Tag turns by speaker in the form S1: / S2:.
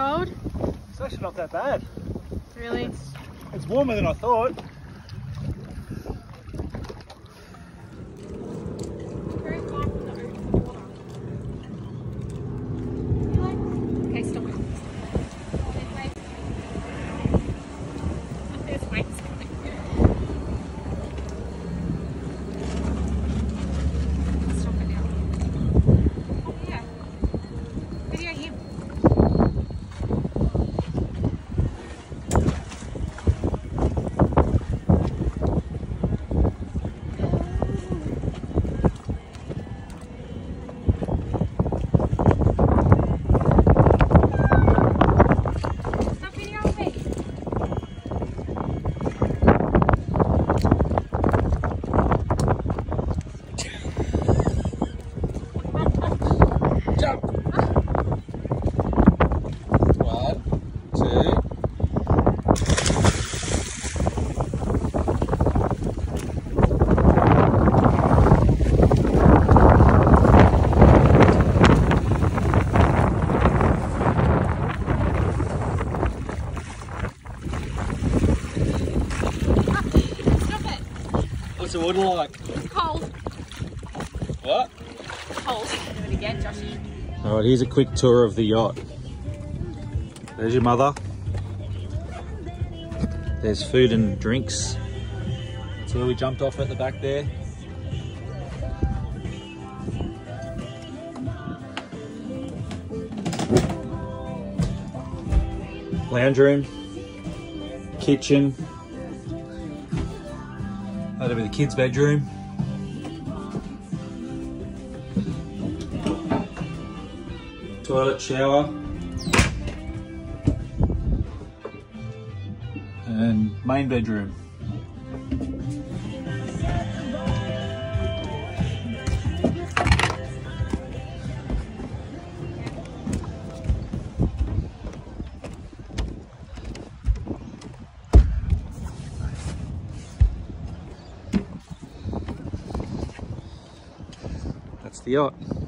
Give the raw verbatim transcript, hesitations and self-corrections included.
S1: cold?
S2: It's actually not that bad.
S1: Really?
S2: It's, it's warmer than I thought.
S1: Very far from the open water. Okay, stop it. There's waves. There's waves coming. Stop it now. Oh yeah. Video him.
S2: What's the water like?
S1: It's cold.
S2: What?
S1: Cold. Do it again, Joshy.
S2: Alright, here's a quick tour of the yacht. There's your mother. There's food and drinks. That's where we jumped off at the back there. Lounge room. Kitchen. That'll be the kids' bedroom. Toilet, shower. And main bedroom. That's the yacht.